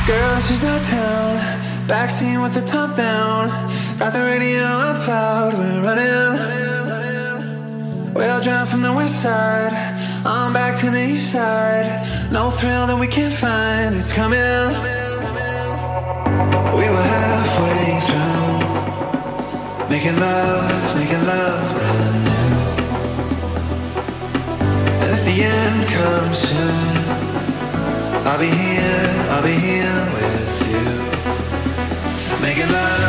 Girl, this is our town. Backseat with the top down. Got the radio up loud. We're running. We'll drive from the west side on back to the east side. No thrill that we can't find. It's coming. We were halfway through, making love brand new. If the end comes soon, I'll be here with you. Making love